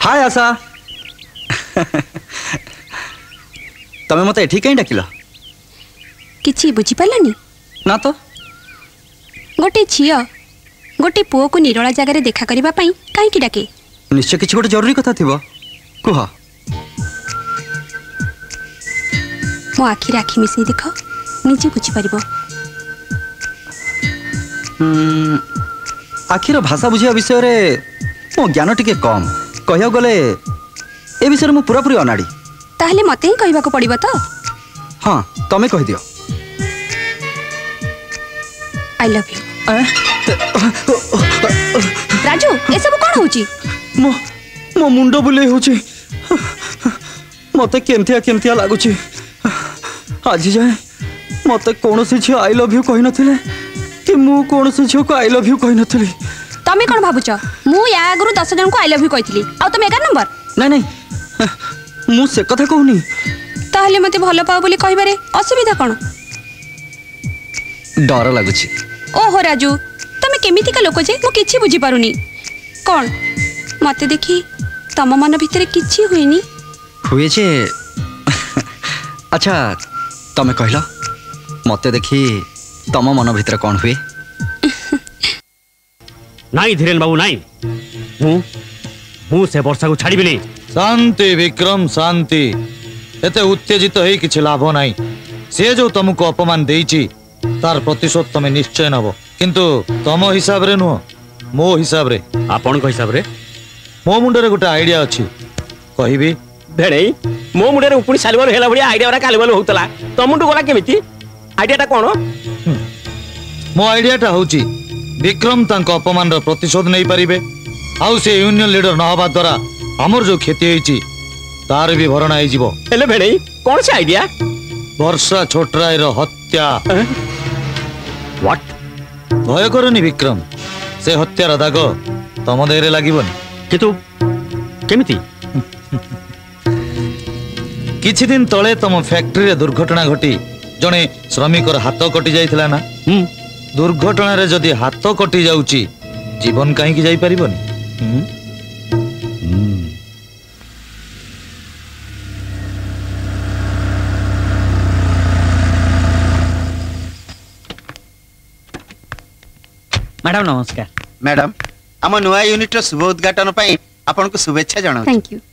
हाय आशा तमें मत एठी कहीं डाकिल किछि बुझी पालनी ना तो गोटे झियो गोटे पुओ को निरोला जगार देखा करबा पई काहे डाके निश्चय किछि गोटे जरूरी कथा थिबो कुह मो आखिर आखि मिसई देख निजे बुझी पारिबो आखिर भाषा बुझिया विषय रे मो ज्ञान टिके कम कहियो गले ए विषय मु पूरा पूरी अनाड़ी ताहले मते ही कहबा को पड़िबो तो हां तमे कहि दियो आई लव यू राजू ए सब कोन होची मो मो मुंडो बुले होची मते केमथिया लागुची आज जाए मते कोनोसी झियो आई लव यू कहि नथिले कि मु कोनोसी झियो को आई लव यू कहि नथिली तमे कोन भाबुच मु या आगरु 10 जन को आई लव यू कहितली आ तमे 11 नंबर नहीं मु से कथा कहूनी ताहले मते भलो पाओ बोली कहिबारे असुविधा कोन डर लागुची ओहो राजू तमे केमिति का लोक जे मु किछि बुझी पारुनी कोन मते देखी तम मन भितरे किछि हुइनी हुए जे अच्छा तमे कहला मते देखी तम मन भितर कौन हुए नाई धीरेन बाबू नाई से वर्षा को छाड़ी नहीं शांति विक्रम शांति एते उत्तेजित हो किछि लाभ नाही से जो तुमको अपमान देइछि तार प्रतिशोध तमे निश्चय नबो किंतु तम हिसाब रे नुह मो हिसाब रे आपण को हिसाब रे मो मुंडरे गोटे आइडिया अछि कहिबी भेड़े मो मुंडरे उपुनी सालबल हेला बढिया आइडिया वाला कालबल होतला तमुंडु गोला केमिति आइडिया टा कोन मो आइडिया टा होची विक्रम तांको अपमान रो प्रतिशोध नहीं पारिबे आउ से यूनियन लीडर न हबा द्वारा हमर जो खेती होईची तार भी भरणा आइ जीवो हेले भेड़े कोन से आइडिया वर्षा छोटराय रो हत्या व्हाट भय करनी विक्रम से हत्यार दाग तम देहरे लागिबनी कितु केमिति किछि दिन तळे तम फैक्ट्री रे दुर्घटना घटी जने श्रमिकर हाथ कटि जाइथिला ना दुर्घटना रे जदि हाथ कटि जाउची जीवन काहे की जाई परिबनी मैडम नमस्कार मैडम आम नुआ यूनिट शुभ उद्घाटन पाई आपन को शुभेच्छा जणाउ थैंक यू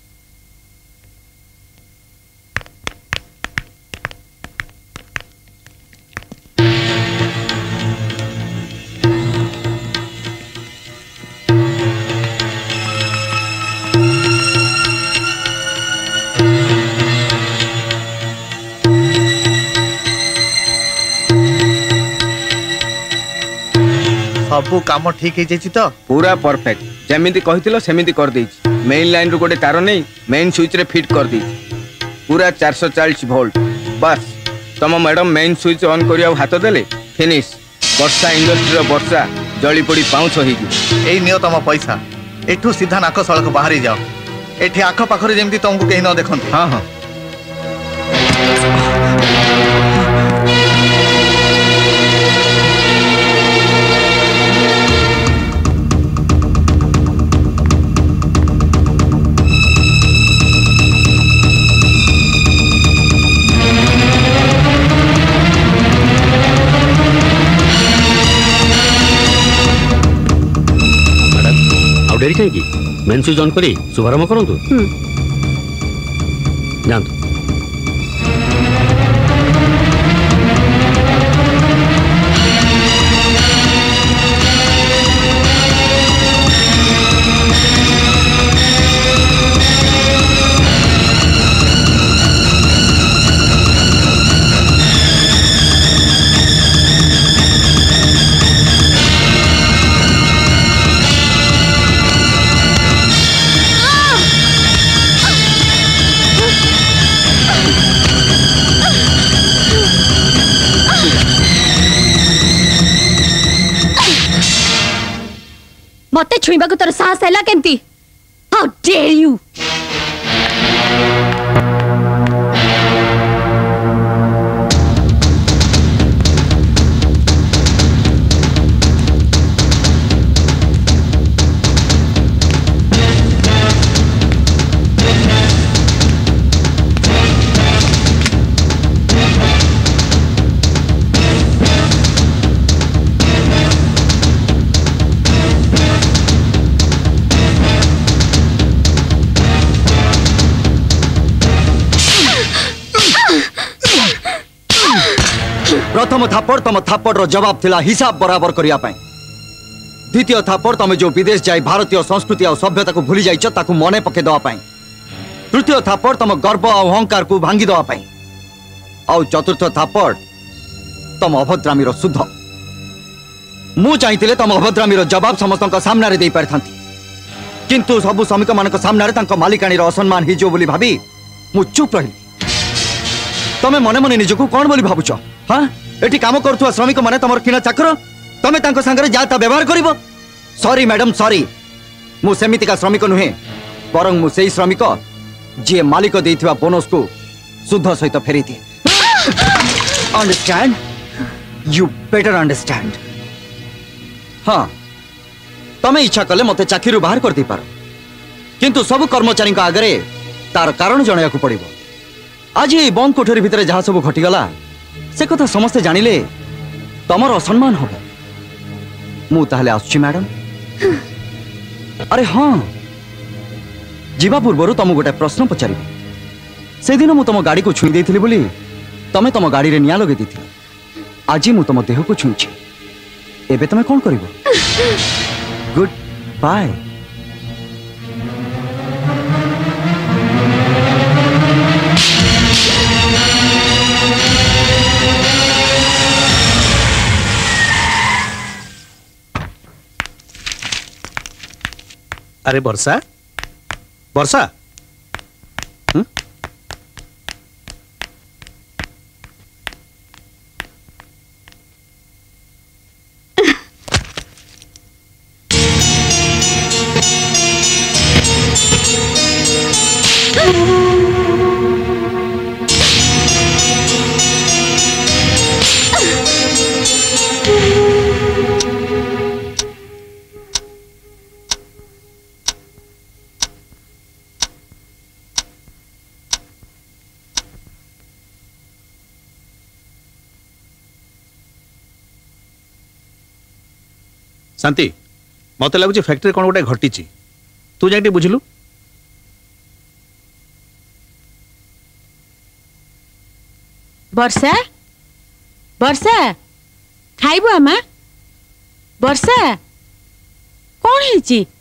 सबू काम ठीक है तो पूरा परफेक्ट जमीती कही सेमिति कर देछि मेन लाइन रु गोटे तार नहीं मेन स्विच रे फिट कर दी पूरा 440 वोल्ट बस तम मैडम मेन स्विच ऑन करिया हाथ देले फिनिश वर्षा इंडस्ट्री रो वर्षा जली पड़ी पाउछ होई एई नियो तम पैसा एठू सीधा नाक सड़क बाहर जाओ एठी आख पाखरे जेमती तुमको कहीं न देखंती हां हां डेरी कहीं मेन स्विच ऑन करी शुभारंभ करंतु जानतु मते छुईबा को तोर साहस हैला केंती हाउ डेयर यू प्रथम थापड़ तम थापड़ जवाब थिला हिसाब बराबर करिया पाए। द्वितीय थापड़ तमे जो विदेश जाई भारतीय संस्कृति और सभ्यता को भूली जाइछ ताकू मने पके दवा पाए। तृतीय थापड़ तम गर्व और अहंकार को भांगी दवा पाए। और चतुर्थ थापड़ तम अभद्रामी रो शुद्ध। मु चाहिए तम अभद्रामी रो जवाब समस्त सामने दे पारि थांती, किंतु सबु श्रमिक मान सामने तांको मालिकाणी रो असम्मान हिजो बोली भाबी मु चुप रही। तमे मने मने निजको कौन बोली भाबुछ? हाँ, एठी काम करथुवा श्रमिक माने तमर किना चाकर तमे तांको संगरे जाता व्यवहार करिवो? सॉरी मैडम सॉरी, मु सेमितिका श्रमिक नुहे, बरं मु सेही श्रमिक जे मालिक देइथिवा बोनस को शुद्ध सहित फेरी दिए। अंडरस्टैंड? You better understand. हाँ, तमे इच्छा कले मते चाकरी बाहर कर दी पार, किंतु सब कर्मचारी का आगरे तार कारण जणाया को पड़िबो। आज ये बंद कोठरी भितर जहाँ सब घटीगला से कथा समस्ते जानिले तमर असम्मान हो। मु ताहले आसुची मैडम। अरे हाँ, जीवा पूर्व तुम गोटे प्रश्न पचारि। से दिन मु तुम गाड़ी को छुई देथिली बोली तमे तुम गाड़ी रे निया लगे देथिल। आज मु तुम देह को छुईछि, एबे तमे कोन करिवो? Good bye. अरे वर्षा, वर्षा, शांति, मत लगुच फैक्ट्री कौन गोटे घटी। तू जाके बुझलु? वर्षा, वर्षा खाइबो आमा? वर्षा कौन है?